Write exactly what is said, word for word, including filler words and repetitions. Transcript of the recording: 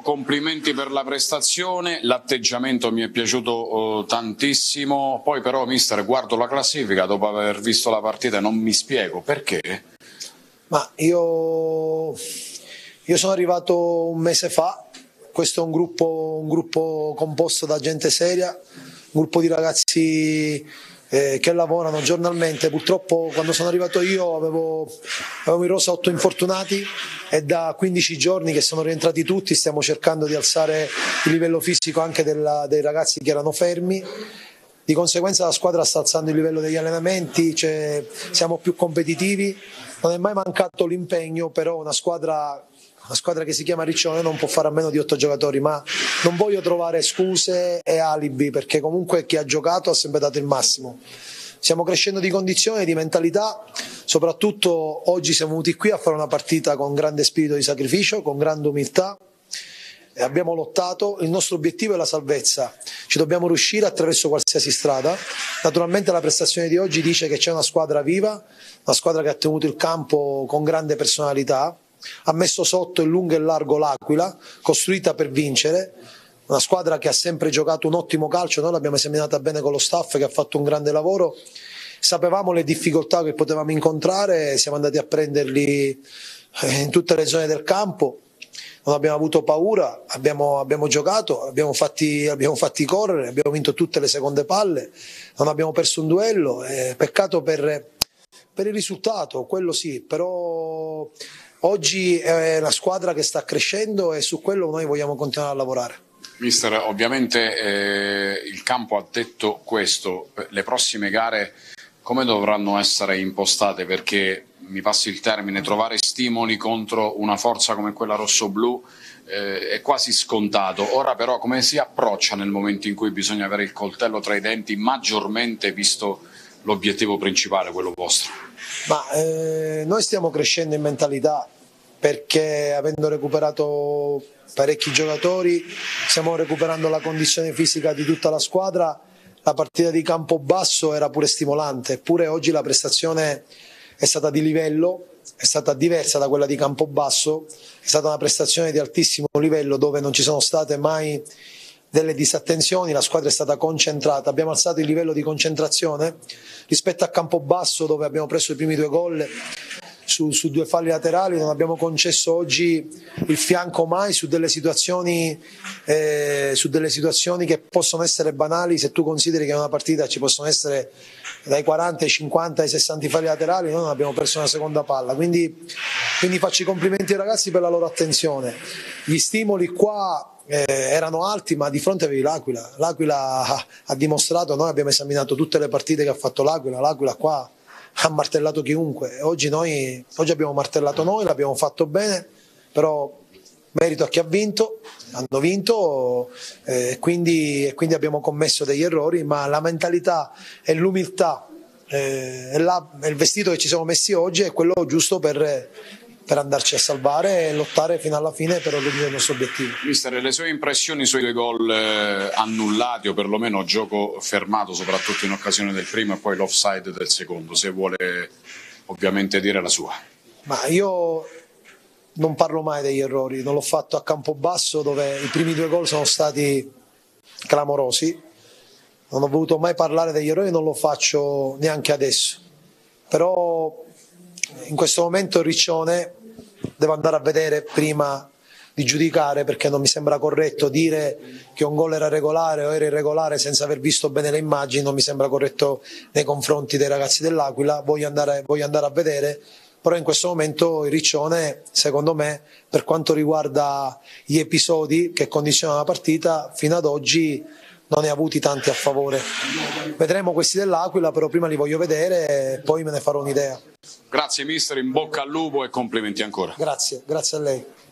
Complimenti per la prestazione, l'atteggiamento mi è piaciuto uh, tantissimo, poi però mister guardo la classifica dopo aver visto la partita e non mi spiego perché. Ma io, io sono arrivato un mese fa, questo è un gruppo, un gruppo composto da gente seria, un gruppo di ragazzi eh, che lavorano giornalmente. Purtroppo quando sono arrivato io avevo, avevo in rosa otto infortunati e da quindici giorni che sono rientrati tutti stiamo cercando di alzare il livello fisico anche della, dei ragazzi che erano fermi. Di conseguenza la squadra sta alzando il livello degli allenamenti, cioè, siamo più competitivi, non è mai mancato l'impegno, però una squadra, una squadra che si chiama Riccione non può fare a meno di otto giocatori, ma non voglio trovare scuse e alibi perché comunque chi ha giocato ha sempre dato il massimo. Stiamo crescendo di condizione e di mentalità, soprattutto oggi siamo venuti qui a fare una partita con grande spirito di sacrificio, con grande umiltà. Abbiamo lottato, il nostro obiettivo è la salvezza, ci dobbiamo riuscire attraverso qualsiasi strada. Naturalmente la prestazione di oggi dice che c'è una squadra viva, una squadra che ha tenuto il campo con grande personalità, ha messo sotto in lungo e largo l'Aquila, costruita per vincere, una squadra che ha sempre giocato un ottimo calcio, noi l'abbiamo esaminata bene con lo staff che ha fatto un grande lavoro, sapevamo le difficoltà che potevamo incontrare, siamo andati a prenderli in tutte le zone del campo. Non abbiamo avuto paura, abbiamo, abbiamo giocato, abbiamo fatti, abbiamo fatti correre, abbiamo vinto tutte le seconde palle, non abbiamo perso un duello, eh, peccato per, per il risultato, quello sì, però oggi è una squadra che sta crescendo e su quello noi vogliamo continuare a lavorare. Mister, ovviamente eh, il campo ha detto questo, le prossime gare come dovranno essere impostate? Perché, mi passi il termine, trovare stimoli contro una forza come quella rossoblù eh, è quasi scontato. Ora però come si approccia nel momento in cui bisogna avere il coltello tra i denti, maggiormente visto l'obiettivo principale, quello vostro? Ma eh, noi stiamo crescendo in mentalità perché avendo recuperato parecchi giocatori stiamo recuperando la condizione fisica di tutta la squadra. La partita di Campobasso era pure stimolante, eppure oggi la prestazione è stata di livello, è stata diversa da quella di Campobasso, è stata una prestazione di altissimo livello dove non ci sono state mai delle disattenzioni, la squadra è stata concentrata, abbiamo alzato il livello di concentrazione rispetto a Campobasso dove abbiamo preso i primi due gol su, su due falli laterali, non abbiamo concesso oggi il fianco mai su delle situazioni eh, su delle situazioni che possono essere banali se tu consideri che in una partita ci possono essere dai quaranta ai cinquanta ai sessanta falli laterali, noi non abbiamo perso una seconda palla, quindi, quindi faccio i complimenti ai ragazzi per la loro attenzione. Gli stimoli qua eh, erano alti, ma di fronte avevi l'Aquila, l'Aquila ha, ha dimostrato, noi abbiamo esaminato tutte le partite che ha fatto l'Aquila, l'Aquila qua ha martellato chiunque, oggi, noi, oggi abbiamo martellato noi, l'abbiamo fatto bene, però merito a chi ha vinto, hanno vinto eh, quindi, quindi abbiamo commesso degli errori, ma la mentalità e l'umiltà eh, e, la, e il vestito che ci siamo messi oggi è quello giusto per, per andarci a salvare e lottare fino alla fine per raggiungere il nostro obiettivo. Mister, le sue impressioni sui due gol eh, annullati o perlomeno gioco fermato soprattutto in occasione del primo e poi l'offside del secondo, se vuole ovviamente dire la sua. Ma io non parlo mai degli errori, non l'ho fatto a Campobasso dove i primi due gol sono stati clamorosi, non ho voluto mai parlare degli errori, non lo faccio neanche adesso, però in questo momento Riccione devo andare a vedere prima di giudicare perché non mi sembra corretto dire che un gol era regolare o era irregolare senza aver visto bene le immagini, non mi sembra corretto nei confronti dei ragazzi dell'Aquila, voglio andare, voglio andare a vedere. Però in questo momento il Riccione, secondo me, per quanto riguarda gli episodi che condizionano la partita, fino ad oggi non ne ha avuti tanti a favore. Vedremo questi dell'Aquila, però prima li voglio vedere e poi me ne farò un'idea. Grazie mister, in bocca al lupo e complimenti ancora. Grazie, grazie a lei.